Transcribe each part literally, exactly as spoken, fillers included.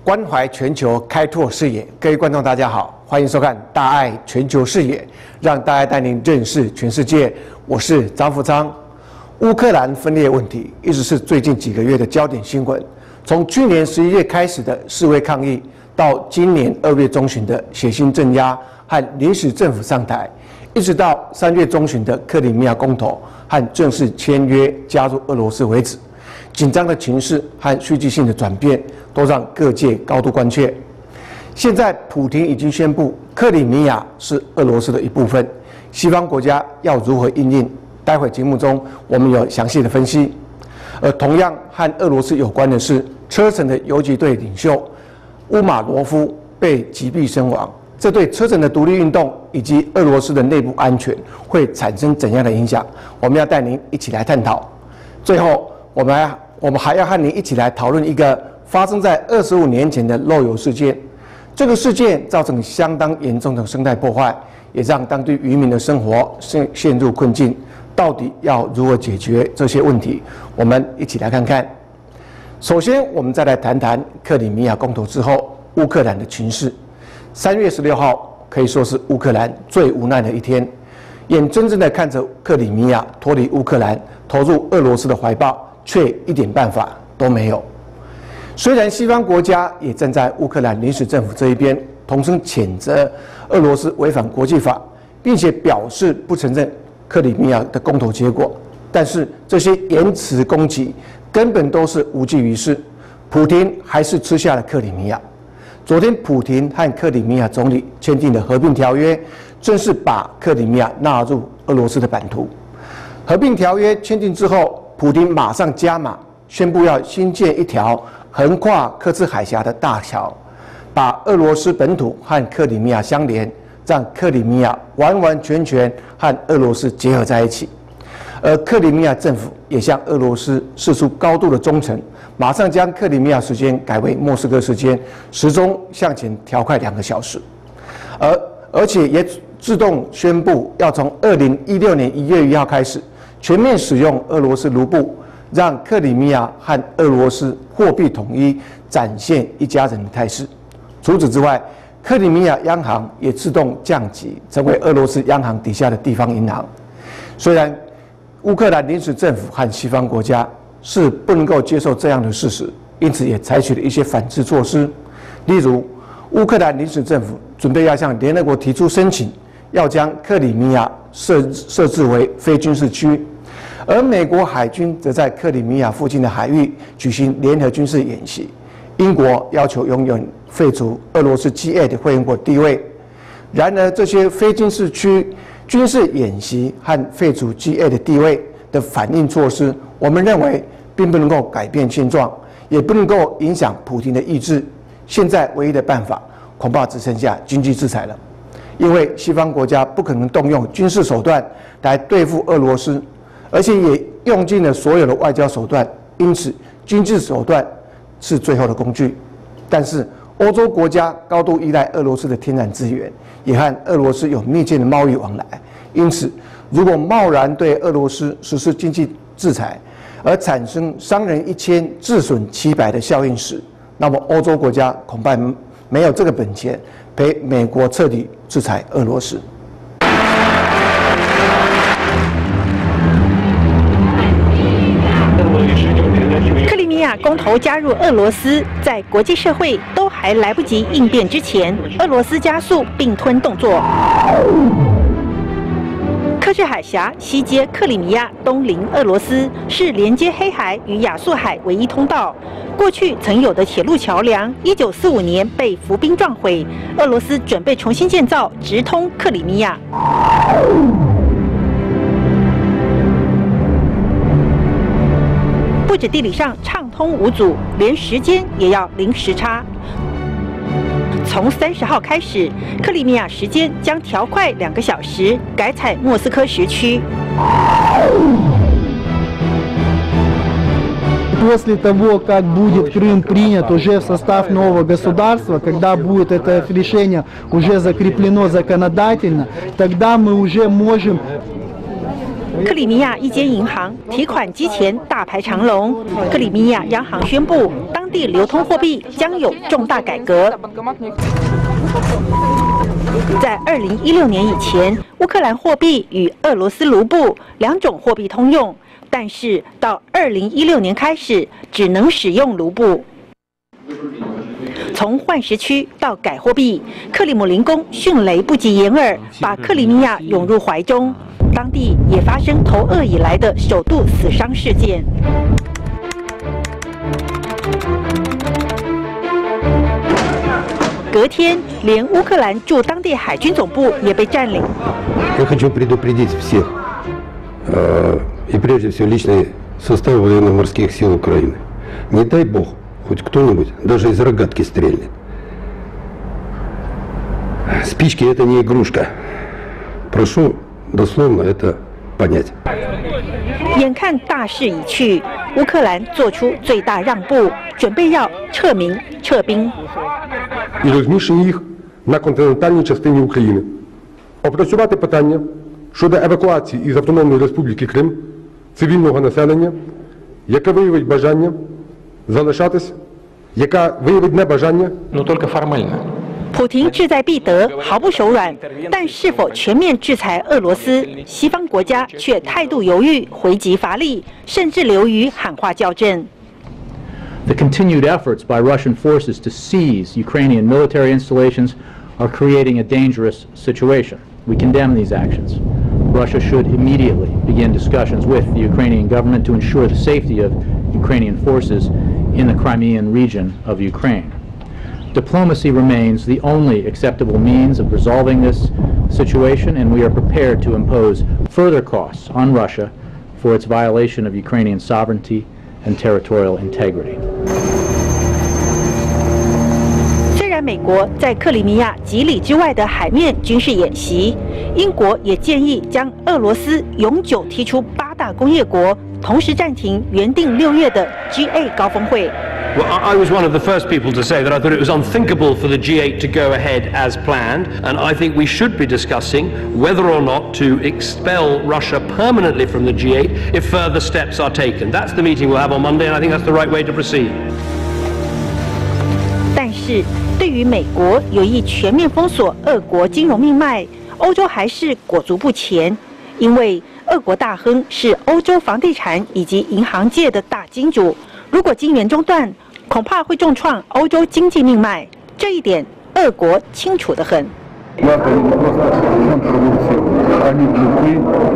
关怀全球，开拓视野。各位观众，大家好，欢迎收看《大爱全球视野》，让大爱带您认识全世界。我是张福昌。乌克兰分裂问题一直是最近几个月的焦点新闻。从去年十一月开始的示威抗议，到今年二月中旬的血腥镇压和临时政府上台，一直到三月中旬的克里米亚公投和正式签约加入俄罗斯为止。紧张的情势和戏剧性的转变，都让各界高度关切。现在，普廷已经宣布克里米亚是俄罗斯的一部分，西方国家要如何因应？待会节目中我们有详细的分析。而同样和俄罗斯有关的是，车臣的游击队领袖乌马罗夫被击毙身亡，这对车臣的独立运动以及俄罗斯的内部安全会产生怎样的影响？我们要带您一起来探讨。最后，我们还我们还要和您一起来讨论一个发生在二十五年前的漏油事件。这个事件造成相当严重的生态破坏，也让当地渔民的生活陷陷入困境。到底要如何解决这些问题？我们一起来看看。首先，我们再来谈谈克里米亚公投之后乌克兰的情势。三月十六号可以说是乌克兰最无奈的一天，眼睁睁地看着克里米亚脱离乌克兰，投入俄罗斯的怀抱，却一点办法都没有。虽然西方国家也站在乌克兰临时政府这一边，同声谴责俄罗斯违反国际法，并且表示不承认克里米亚的公投结果，但是这些言辞攻击根本都是无济于事。普廷还是吃下了克里米亚。昨天，普廷和克里米亚总理签订了和平条约，正式把克里米亚纳入俄罗斯的版图。和平条约签订之后，普廷马上加码，宣布要新建一条横跨刻兹海峡的大桥，把俄罗斯本土和克里米亚相连，让克里米亚完完全全和俄罗斯结合在一起。而克里米亚政府也向俄罗斯释出高度的忠诚，马上将克里米亚时间改为莫斯科时间，时钟向前调快两个小时，而而且也自动宣布要从二零一六年一月一号开始全面使用俄罗斯卢布，让克里米亚和俄罗斯货币统一，展现一家人的态势。除此之外，克里米亚央行也自动降级，成为俄罗斯央行底下的地方银行。虽然乌克兰临时政府和西方国家是不能够接受这样的事实，因此也采取了一些反制措施。例如，乌克兰临时政府准备要向联合国提出申请，要将克里米亚设设置为非军事区，而美国海军则在克里米亚附近的海域举行联合军事演习。英国要求永远废除俄罗斯 G 八 的会员国地位。然而，这些非军事区军事演习和废除 G 八 的地位的反应措施，我们认为并不能够改变现状，也不能够影响普廷的意志。现在唯一的办法，恐怕只剩下经济制裁了，因为西方国家不可能动用军事手段来对付俄罗斯，而且也用尽了所有的外交手段，因此军事手段是最后的工具。但是欧洲国家高度依赖俄罗斯的天然资源，也和俄罗斯有密切的贸易往来，因此如果贸然对俄罗斯实施经济制裁，而产生伤人一千自损七百的效应时，那么欧洲国家恐怕没有这个本钱陪美国彻底制裁俄罗斯。 克里米亚公投加入俄罗斯，在国际社会都还来不及应变之前，俄罗斯加速并吞动作。刻兹海峡西接克里米亚，东临俄罗斯，是连接黑海与亚速海唯一通道。过去曾有的铁路桥梁，一九四五年被伏兵撞毁，俄罗斯准备重新建造，直通克里米亚。不止地理上畅通无阻，连时间也要零时差。从三十号开始，克里米亚时间将调快两个小时，改采莫斯科时区。 После того, как будет Крым принят уже в состав нового государства, когда будет это решение уже закреплено законодательно, тогда мы уже можем 克里米亚一间银行提款机前大排长龙。克里米亚央行宣布，当地流通货币将有重大改革。在二零一六年以前，乌克兰货币与俄罗斯卢布两种货币通用，但是到二零一六年开始，只能使用卢布。从换时区到改货币，克里姆林宫迅雷不及掩耳，把克里米亚涌入怀中。当地也发生投俄以来的首度死伤事件。隔天，连乌克兰驻当地海军总部也被占领。 Я хочу предупредить всех, и прежде всего личный состав военно-морских сил Украины. Не дай бог, хоть кто-нибудь даже из рогатки стрельнет. Спички — это не игрушка. Прошу дословно это понять. 眼看大势已去，乌克兰做出最大让步，准备要撤民、撤兵。 І розміщення їх на континентальній частині України. Опрацювати питання щодо евакуації із Автономної Республіки Крим цивільного населення, яке виявить бажання залишатись, яка виявить небажання, но только формально. 普廷志在必得，毫不手软，但是否全面制裁俄罗斯，西方国家却态度犹豫，回击乏力，甚至流于喊话校正。 The continued efforts by Russian forces to seize Ukrainian military installations are creating a dangerous situation. We condemn these actions. Russia should immediately begin discussions with the Ukrainian government to ensure the safety of Ukrainian forces in the Crimean region of Ukraine. Diplomacy remains the only acceptable means of resolving this situation, and we are prepared to impose further costs on Russia for its violation of Ukrainian sovereignty and territorial integrity. 虽然美国在克里米亚几里之外的海面军事演习，英国也建议将俄罗斯永久踢出八大工业国，同时暂停原定六月的 G eight 高峰会。 Well, I was one of the first people to say that I thought it was unthinkable for the G eight to go ahead as planned, and I think we should be discussing whether or not to expel Russia permanently from the G eight if further steps are taken. That's the meeting we'll have on Monday, and I think that's the right way to proceed. 但是，对于美国有意全面封锁俄国金融命脉，欧洲还是裹足不前，因为俄国大亨是欧洲房地产以及银行界的大金主，如果金源中断， 恐怕会重创欧洲经济命脉，这一点俄国清楚得很。 НАТО не просто контрпродуктивны, они глупы,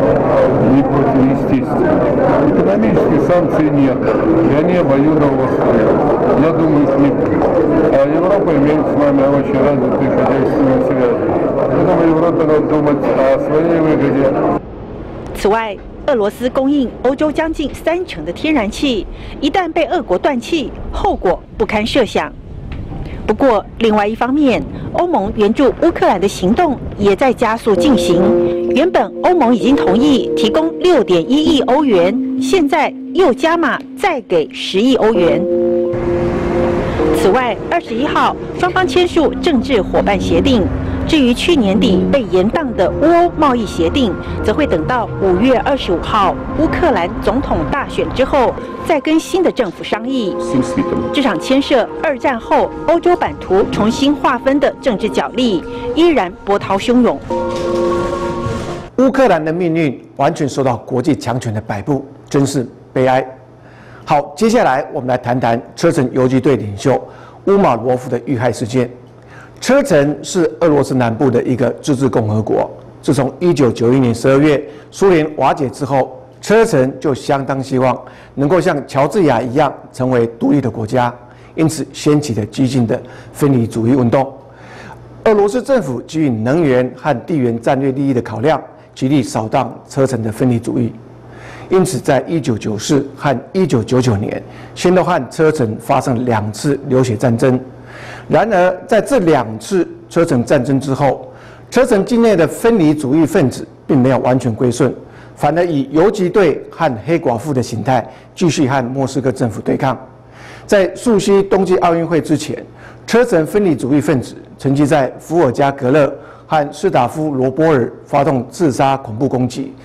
не противоестественны. Экономических санкций нет, и они обоюдово стоят. Я думаю, их не будет. А Европа имеет с нами очень развитые хозяйственные связи. Поэтому Европе надо думать о своей выгоде. 此外， 俄罗斯供应欧洲将近三成的天然气，一旦被俄国断气，后果不堪设想。不过，另外一方面，欧盟援助乌克兰的行动也在加速进行。原本欧盟已经同意提供六点一亿欧元，现在又加码再给十亿欧元。此外，二十一号双方签署政治伙伴协定。 至于去年底被延宕的乌欧贸易协定，则会等到五月二十五号乌克兰总统大选之后，再跟新的政府商议。这场牵涉二战后欧洲版图重新划分的政治角力，依然波涛汹涌。 乌克兰的命运完全受到国际强权的摆布，真是悲哀。好，接下来我们来谈谈车臣游击队领袖乌马罗夫的遇害事件。 车臣是俄罗斯南部的一个自治共和国。自从一九九一年十二月苏联瓦解之后，车臣就相当希望能够像乔治亚一样成为独立的国家，因此掀起了激进的分离主义运动。俄罗斯政府基于能源和地缘战略利益的考量，极力扫荡车臣的分离主义。因此，在一九九四和一九九九年，先后和车臣发生两次流血战争。 然而，在这两次车臣战争之后，车臣境内的分离主义分子并没有完全归顺，反而以游击队和黑寡妇的形态继续和莫斯科政府对抗。在溯溪冬季奥运会之前，车臣分离主义分子曾经在伏尔加格勒和斯塔夫罗波尔发动自杀恐怖攻击，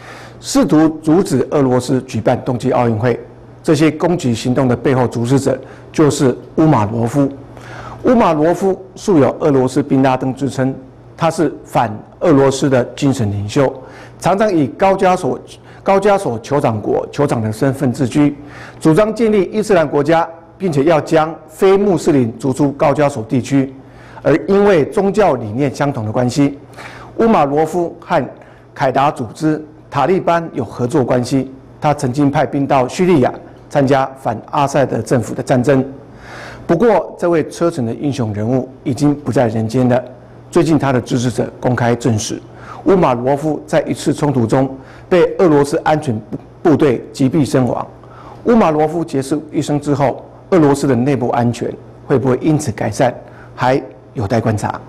试图阻止俄罗斯举办冬季奥运会。这些攻击行动的背后主使者就是乌马罗夫。乌马罗夫素有俄罗斯宾拉登之称，他是反俄罗斯的精神领袖，常常以高加索高加索酋长国酋长的身份自居，主张建立伊斯兰国家，并且要将非穆斯林逐出高加索地区。而因为宗教理念相同的关系，乌马罗夫和凯达组织塔利班有合作关系。他曾经派兵到叙利亚参加反阿塞德政府的战争。不过，这位车臣的英雄人物已经不在人间了。最近，他的支持者公开证实，乌马罗夫在一次冲突中被俄罗斯安全部队击毙身亡。乌马罗夫结束一生之后，俄罗斯的内部安全会不会因此改善，还有待观察。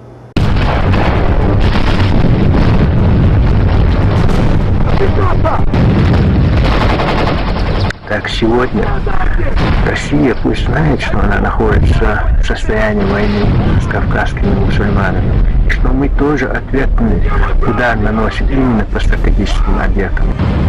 Так сегодня Россия пусть знает, что она находится в состоянии войны с кавказскими мусульманами, и что мы тоже ответный удар наносим именно по стратегическим объектам.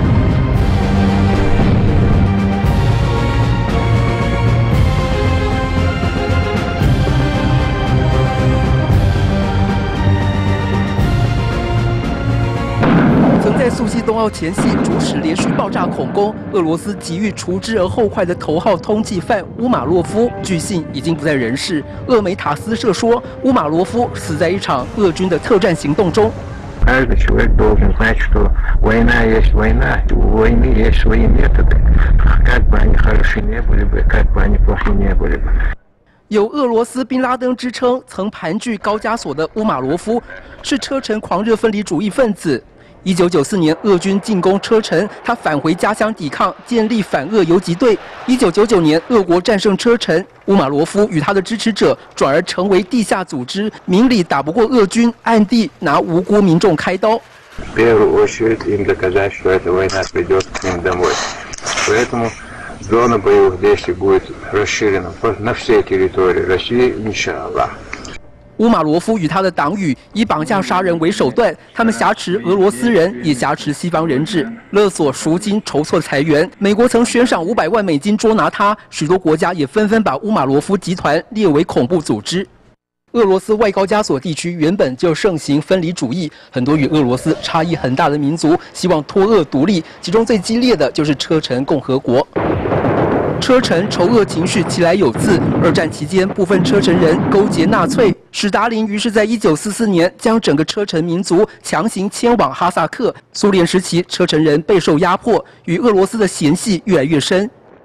在苏西冬奥前夕主使连续爆炸恐攻，俄罗斯急于除之而后快的头号通缉犯乌马洛夫，据信已经不在人世。俄媒塔斯社说，乌马洛夫死在一场俄军的特战行动中。 Каждый человек должен знать, что война есть война, у войны есть свои методы, как бы они хороши не были бы, как бы они плохи не были бы. 有俄罗斯宾拉登之称，曾盘踞高加索的乌马罗夫是车臣狂热分离主义分子。一九九四年，俄军进攻车臣，他返回家乡抵抗，建立反俄游击队。一九九九年，俄国战胜车臣，乌马罗夫与他的支持者转而成为地下组织，明里打不过俄军，暗地拿无辜民众开刀。 В первую очередь им доказать, что эта война придет к ним домой. Поэтому зона боевых действий будет расширена на всей территории России, иншаллах. 乌马罗夫与他的党羽以绑架杀人为手段，他们挟持俄罗斯人，也挟持西方人质，勒索赎金，筹措财源。美国曾悬赏五百万美金捉拿他，许多国家也纷纷把乌马罗夫集团列为恐怖组织。俄罗斯外高加索地区原本就盛行分离主义，很多与俄罗斯差异很大的民族希望脱俄独立，其中最激烈的就是车臣共和国。 车臣仇俄情绪其来有自。二战期间，部分车臣人勾结纳粹，史达林于是在一九四四年将整个车臣民族强行迁往哈萨克。苏联时期，车臣人备受压迫，与俄罗斯的嫌隙越来越深。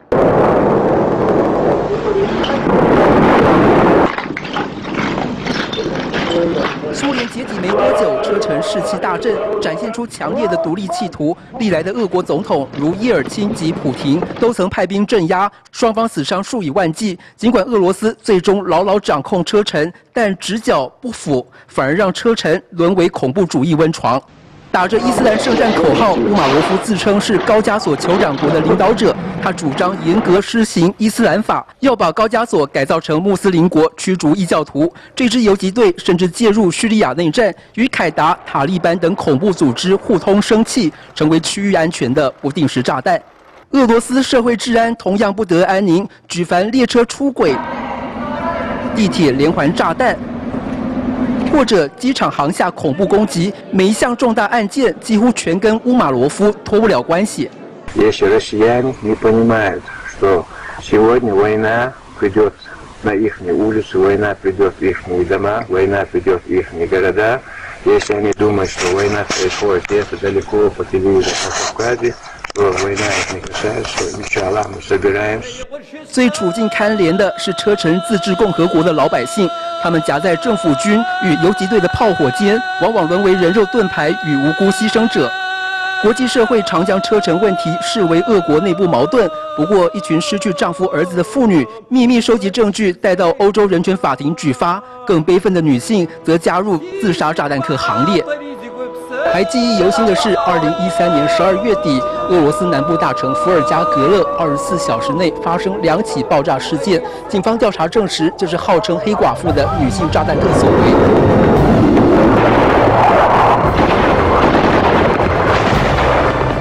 苏联解体没多久，车臣士气大振，展现出强烈的独立企图。历来的俄国总统如叶尔钦及普廷都曾派兵镇压，双方死伤数以万计。尽管俄罗斯最终牢牢掌控车臣，但直剿不腐，反而让车臣沦为恐怖主义温床。 打着伊斯兰圣战口号，乌马罗夫自称是高加索酋长国的领导者。他主张严格施行伊斯兰法，要把高加索改造成穆斯林国，驱逐异教徒。这支游击队甚至介入叙利亚内战，与凯达、塔利班等恐怖组织互通生气，成为区域安全的不定时炸弹。俄罗斯社会治安同样不得安宁，举凡列车出轨、地铁连环炸弹。 或者机场航厦恐怖攻击，每一项重大案件几乎全跟乌马罗夫脱不了关系。 Если россияне не понимают, что сегодня война придет на их улицы, война придет в их дома, война придет в их города, если они думают, что война происходит где-то далеко по телевизору на Кавказе, то война их не касается, иншаллах, мы собираемся. 最处境堪怜的是车臣自治共和国的老百姓。 他们夹在政府军与游击队的炮火间，往往沦为人肉盾牌与无辜牺牲者。国际社会常将车臣问题视为俄国内部矛盾。不过，一群失去丈夫儿子的妇女秘密收集证据，带到欧洲人权法庭举发。更悲愤的女性则加入自杀炸弹客行列。还记忆犹新的是，二零一三年十二月底，俄罗斯南部大城伏尔加格勒二十四小时内发生两起爆炸事件。警方调查证实，这是号称黑寡妇的女性炸弹客所为。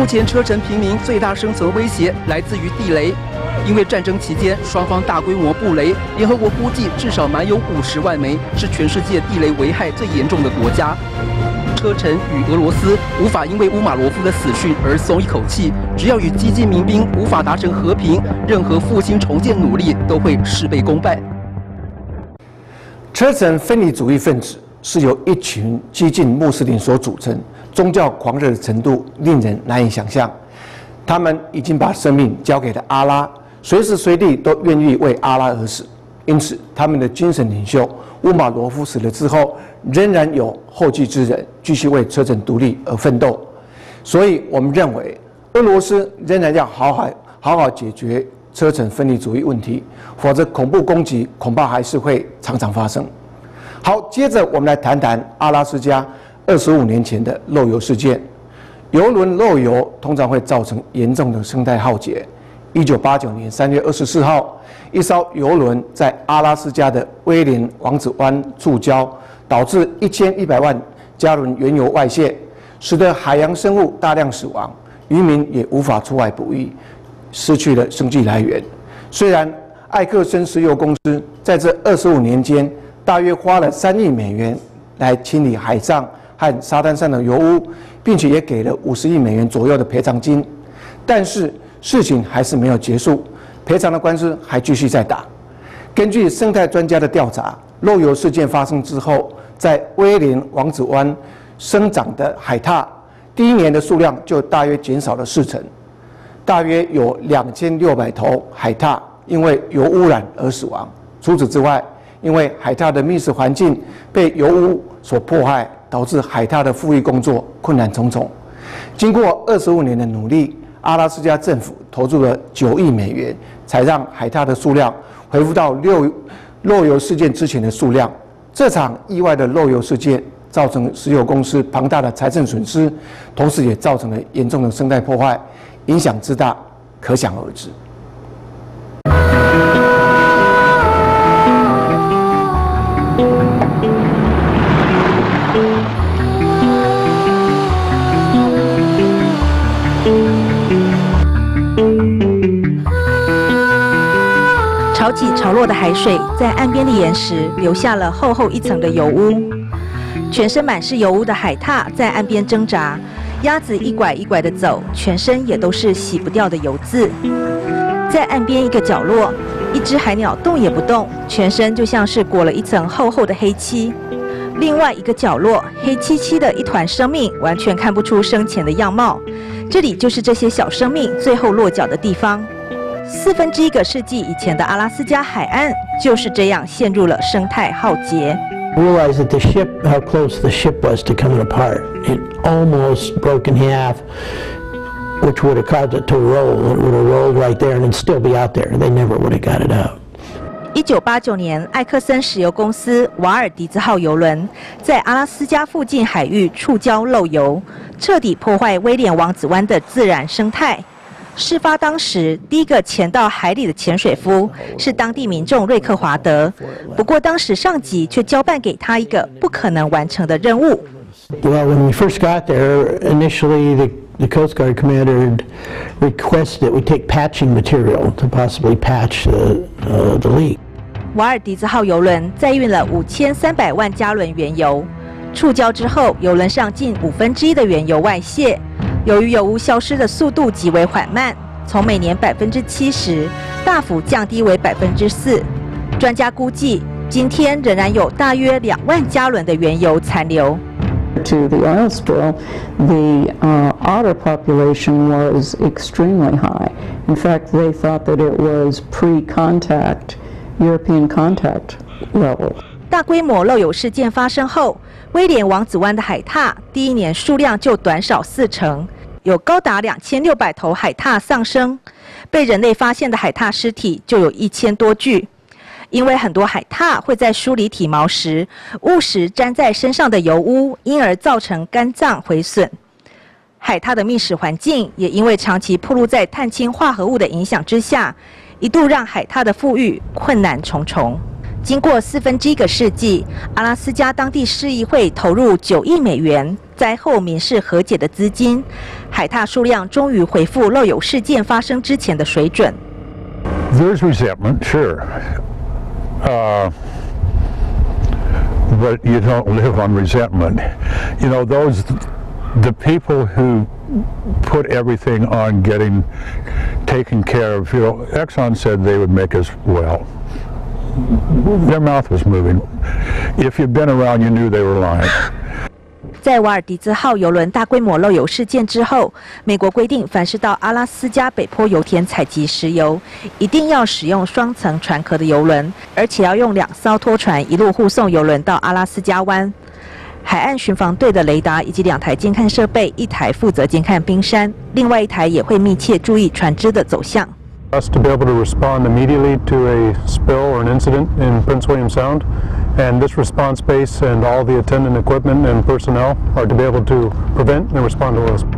目前车臣平民最大生存威胁来自于地雷，因为战争期间双方大规模布雷，联合国估计至少满有五十万枚，是全世界地雷危害最严重的国家。车臣与俄罗斯无法因为乌马罗夫的死讯而松一口气，只要与激进民兵无法达成和平，任何复兴重建努力都会事倍功半。 车臣分离主义分子是由一群激进穆斯林所组成，宗教狂热的程度令人难以想象。他们已经把生命交给了阿拉，随时随地都愿意为阿拉而死。因此，他们的精神领袖乌马罗夫死了之后，仍然有后继之人继续为车臣独立而奋斗。所以，我们认为俄罗斯仍然要好好好好解决车臣分离主义问题，否则恐怖攻击恐怕还是会常常发生。好，接着我们来谈谈阿拉斯加二十五年前的漏油事件。油轮漏油通常会造成严重的生态浩劫。一九八九年三月二十四号，一艘油轮在阿拉斯加的威廉王子湾触礁，导致一千一百万加仑原油外泄，使得海洋生物大量死亡，渔民也无法出海捕鱼，失去了生计来源。虽然艾克森石油公司在这二十五年间，大约花了三亿美元来清理海上和沙滩上的油污，并且也给了五十亿美元左右的赔偿金，但是事情还是没有结束，赔偿的官司还继续在打。根据生态专家的调查，漏油事件发生之后，在威廉王子湾生长的海獭，第一年的数量就大约减少了四成，大约有两千六百头海獭因为油污染而死亡。除此之外，因为海獭的觅食环境被油污所迫害，导致海獭的复育工作困难重重。经过二十五年的努力，阿拉斯加政府投入了九亿美元，才让海獭的数量恢复到六漏油事件之前的数量。这场意外的漏油事件造成石油公司庞大的财政损失，同时也造成了严重的生态破坏，影响之大可想而知。 潮起潮落的海水在岸边的岩石留下了厚厚一层的油污，全身满是油污的海獭在岸边挣扎，鸭子一拐一拐地走，全身也都是洗不掉的油渍。在岸边一个角落，一只海鸟动也不动，全身就像是裹了一层厚厚的黑漆。另外一个角落，黑漆漆的一团生命，完全看不出生前的样貌。这里就是这些小生命最后落脚的地方。四分之一个世纪以前的阿拉斯加海岸就是这样陷入了生态浩劫。 Realized that the ship, how close the ship was to coming apart. It almost broke in half, which would have caused it to roll. It would have rolled right there and it'd still be out there. They never would have got it out. 一九八九年，艾克森石油公司瓦尔迪兹号油轮在阿拉斯加附近海域触礁漏油，彻底破坏威廉王子湾的自然生态。事发当时，第一个潜到海里的潜水夫是当地民众瑞克华德。不过，当时上级却交办给他一个不可能完成的任务。 Well, when we first got there, initially the the Coast Guard commander requested that we take patching material to possibly patch the uh, the leak. 瓦尔迪兹号油轮载运了五千三百万加仑原油，触礁之后，油轮上近五分之一的原油外泄。由于油污消失的速度极为缓慢，从每年百分之七十大幅降低为百分之四。专家估计，今天仍然有大约两万加仑的原油残留。 To the oil spill, the uh, otter population was extremely high. In fact, they thought that it was pre-contact, European contact level. 大规模漏油事件发生后，威廉王子湾的海獭第一年数量就短少四成，有高达两千六百头海獭丧生，被人类发现的海獭尸体就有一千多具。因为很多海獭会在梳理体毛时误食粘在身上的油污，因而造成肝脏毁损。海獭的觅食环境也因为长期暴露在碳氢化合物的影响之下，一度让海獭的复育困难重重。经过四分之一个世纪，阿拉斯加当地市议会投入九亿美元， 灾后民事和解的资金，海獭数量终于恢复漏油事件发生之前的水准。 There's resentment, sure, uh, but you don't live on resentment. You know, those the people who put everything on getting taken care of. You know, Exxon said they would make us well. Their mouth was moving. If you'd been around, you knew they were lying. 在瓦尔迪兹号邮轮大规模漏油事件之后，美国规定，凡是到阿拉斯加北坡油田采集石油，一定要使用双层船壳的邮轮，而且要用两艘拖船一路护送邮轮到阿拉斯加湾。海岸巡防队的雷达以及两台监看设备，一台负责监看冰山，另外一台也会密切注意船只的走向。 Us to be able to respond immediately to a spill or an incident in Prince William Sound, and this response base and all the attendant equipment and personnel are to be able to prevent and respond to this.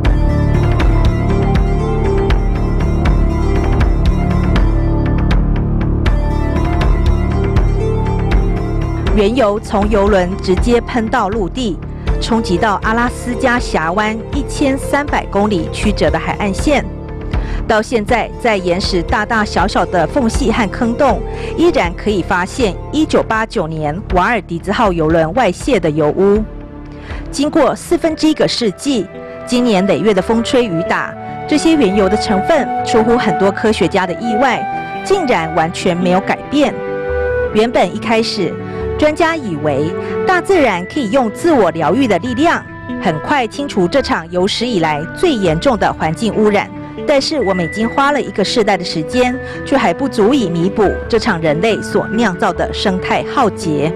原油从油轮直接喷到陆地，冲击到阿拉斯加峡湾一千三百公里曲折的海岸线。 到现在，在岩石大大小小的缝隙和坑洞，依然可以发现一九八九年瓦尔迪兹号邮轮外泄的油污。经过四分之一个世纪，经年累月的风吹雨打，这些原油的成分出乎很多科学家的意外，竟然完全没有改变。原本一开始，专家以为大自然可以用自我疗愈的力量，很快清除这场有史以来最严重的环境污染。 但是我们已经花了一个世代的时间，却还不足以弥补这场人类所酿造的生态浩劫。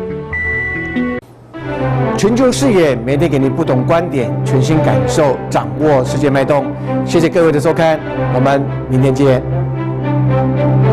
全球视野，每天给您不同观点，全新感受，掌握世界脉动。谢谢各位的收看，我们明天见。